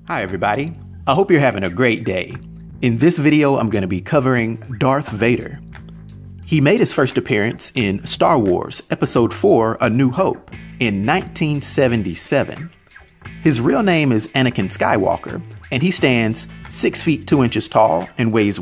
Hi everybody, I hope you're having a great day. In this video, I'm going to be covering Darth Vader. He made his first appearance in Star Wars Episode 4, A New Hope, in 1977. His real name is Anakin Skywalker, and he stands 6 feet 2 inches tall and weighs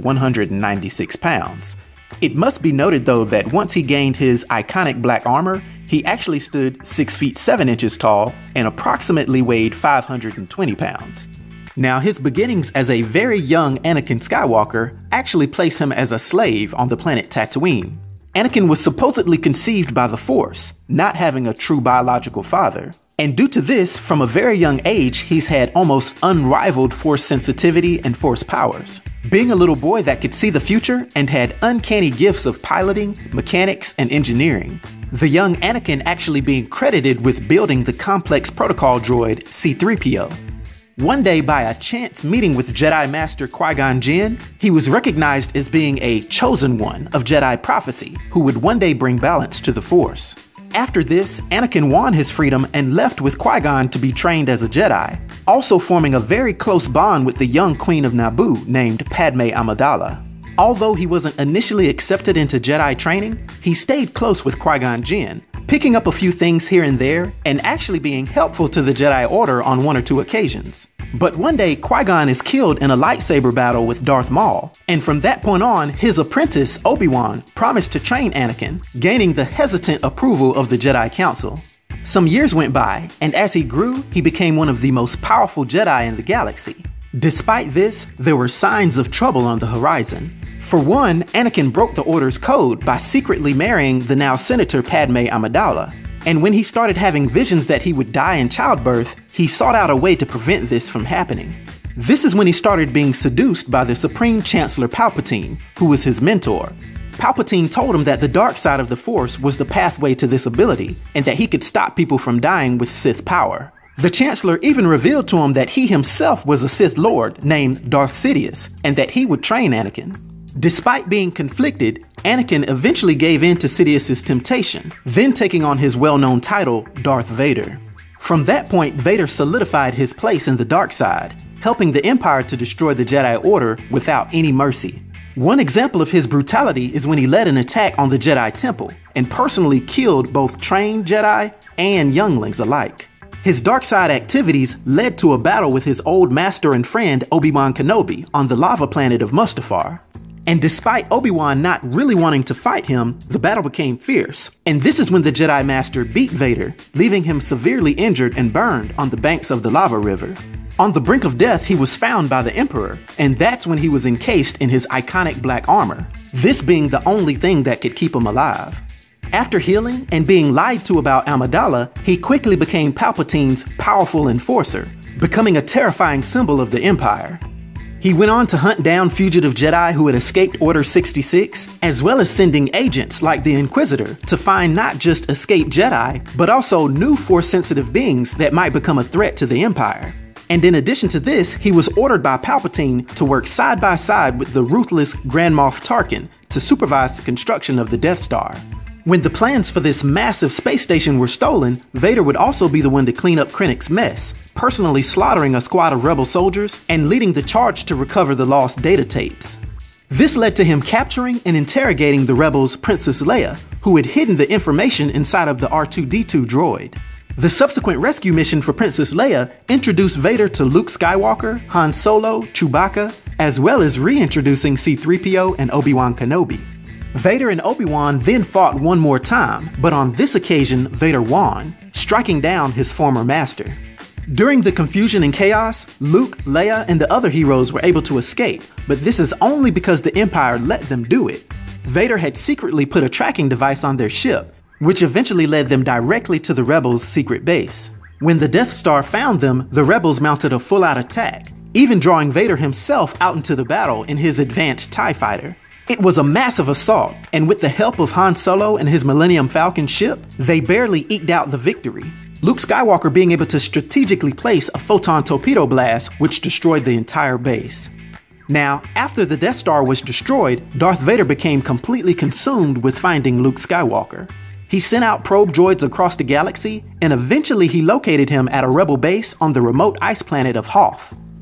196 pounds. It must be noted though that once he gained his iconic black armor, he actually stood 6 feet 7 inches tall and approximately weighed 520 pounds. Now, his beginnings as a very young Anakin Skywalker actually place him as a slave on the planet Tatooine. Anakin was supposedly conceived by the Force, not having a true biological father. And due to this, from a very young age, he's had almost unrivaled Force sensitivity and Force powers. Being a little boy that could see the future and had uncanny gifts of piloting, mechanics, and engineering. The young Anakin actually being credited with building the complex protocol droid C-3PO. One day, by a chance meeting with Jedi Master Qui-Gon Jinn, he was recognized as being a chosen one of Jedi prophecy who would one day bring balance to the Force. After this, Anakin won his freedom and left with Qui-Gon to be trained as a Jedi, also forming a very close bond with the young Queen of Naboo named Padme Amidala. Although he wasn't initially accepted into Jedi training, he stayed close with Qui-Gon Jinn, picking up a few things here and there and actually being helpful to the Jedi Order on 1 or 2 occasions. But one day, Qui-Gon is killed in a lightsaber battle with Darth Maul, and from that point on, his apprentice, Obi-Wan, promised to train Anakin, gaining the hesitant approval of the Jedi Council. Some years went by, and as he grew, he became one of the most powerful Jedi in the galaxy. Despite this, there were signs of trouble on the horizon. For one, Anakin broke the Order's code by secretly marrying the now Senator Padme Amidala. And when he started having visions that he would die in childbirth, he sought out a way to prevent this from happening. This is when he started being seduced by the Supreme Chancellor Palpatine, who was his mentor. Palpatine told him that the dark side of the Force was the pathway to this ability, and that he could stop people from dying with Sith power. The Chancellor even revealed to him that he himself was a Sith Lord named Darth Sidious, and that he would train Anakin. Despite being conflicted, Anakin eventually gave in to Sidious's temptation, then taking on his well-known title, Darth Vader. From that point, Vader solidified his place in the dark side, helping the Empire to destroy the Jedi Order without any mercy. One example of his brutality is when he led an attack on the Jedi Temple, and personally killed both trained Jedi and younglings alike. His dark side activities led to a battle with his old master and friend Obi-Wan Kenobi on the lava planet of Mustafar. And despite Obi-Wan not really wanting to fight him, the battle became fierce. And this is when the Jedi Master beat Vader, leaving him severely injured and burned on the banks of the lava river. On the brink of death, he was found by the Emperor, and that's when he was encased in his iconic black armor, this being the only thing that could keep him alive. After healing and being lied to about Amidala, he quickly became Palpatine's powerful enforcer, becoming a terrifying symbol of the Empire. He went on to hunt down fugitive Jedi who had escaped Order 66, as well as sending agents like the Inquisitor to find not just escaped Jedi, but also new Force-sensitive beings that might become a threat to the Empire. And in addition to this, he was ordered by Palpatine to work side by side with the ruthless Grand Moff Tarkin to supervise the construction of the Death Star. When the plans for this massive space station were stolen, Vader would also be the one to clean up Krennic's mess, personally slaughtering a squad of rebel soldiers and leading the charge to recover the lost data tapes. This led to him capturing and interrogating the rebels' Princess Leia, who had hidden the information inside of the R2-D2 droid. The subsequent rescue mission for Princess Leia introduced Vader to Luke Skywalker, Han Solo, Chewbacca, as well as reintroducing C-3PO and Obi-Wan Kenobi. Vader and Obi-Wan then fought one more time, but on this occasion, Vader won, striking down his former master. During the confusion and chaos, Luke, Leia, and the other heroes were able to escape, but this is only because the Empire let them do it. Vader had secretly put a tracking device on their ship, which eventually led them directly to the rebels' secret base. When the Death Star found them, the rebels mounted a full-out attack, even drawing Vader himself out into the battle in his advanced TIE fighter. It was a massive assault, and with the help of Han Solo and his Millennium Falcon ship, they barely eked out the victory. Luke Skywalker being able to strategically place a photon torpedo blast which destroyed the entire base. Now, after the Death Star was destroyed, Darth Vader became completely consumed with finding Luke Skywalker. He sent out probe droids across the galaxy, and eventually he located him at a rebel base on the remote ice planet of Hoth.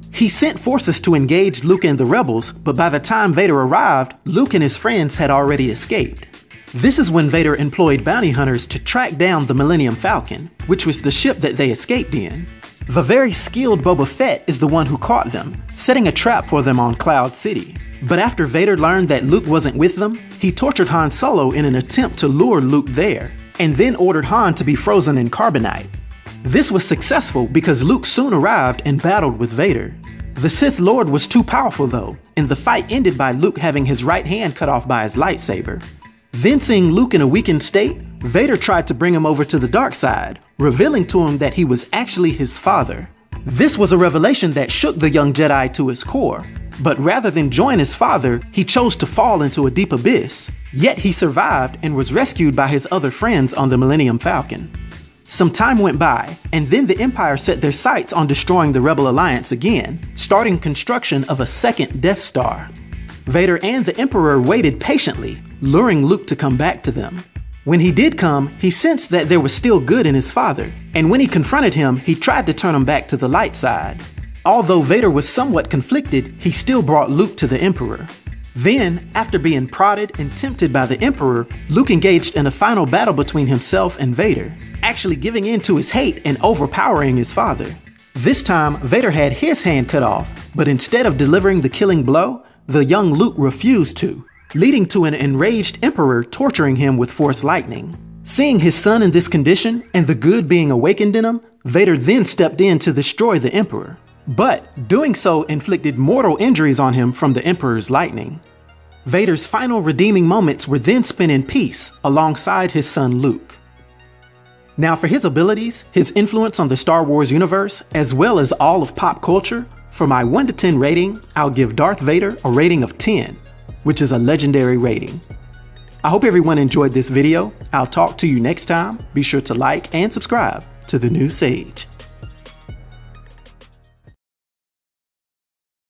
He sent forces to engage Luke and the rebels, but by the time Vader arrived, Luke and his friends had already escaped. This is when Vader employed bounty hunters to track down the Millennium Falcon, which was the ship that they escaped in. The very skilled Boba Fett is the one who caught them, setting a trap for them on Cloud City. But after Vader learned that Luke wasn't with them, he tortured Han Solo in an attempt to lure Luke there, and then ordered Han to be frozen in carbonite. This was successful because Luke soon arrived and battled with Vader. The Sith Lord was too powerful though, and the fight ended by Luke having his right hand cut off by his lightsaber. Then seeing Luke in a weakened state, Vader tried to bring him over to the dark side, revealing to him that he was actually his father. This was a revelation that shook the young Jedi to his core, but rather than join his father, he chose to fall into a deep abyss. Yet he survived and was rescued by his other friends on the Millennium Falcon. Some time went by, and then the Empire set their sights on destroying the Rebel Alliance again, starting construction of a second Death Star. Vader and the Emperor waited patiently, luring Luke to come back to them. When he did come, he sensed that there was still good in his father, and when he confronted him, he tried to turn him back to the light side. Although Vader was somewhat conflicted, he still brought Luke to the Emperor. Then, after being prodded and tempted by the Emperor, Luke engaged in a final battle between himself and Vader, actually giving in to his hate and overpowering his father. This time, Vader had his hand cut off, but instead of delivering the killing blow, the young Luke refused to, leading to an enraged Emperor torturing him with Force lightning. Seeing his son in this condition and the good being awakened in him, Vader then stepped in to destroy the Emperor. But doing so inflicted mortal injuries on him from the Emperor's lightning. Vader's final redeeming moments were then spent in peace alongside his son Luke. Now for his abilities, his influence on the Star Wars universe, as well as all of pop culture, for my 1 to 10 rating, I'll give Darth Vader a rating of 10, which is a legendary rating. I hope everyone enjoyed this video. I'll talk to you next time. Be sure to like and subscribe to The New Sage.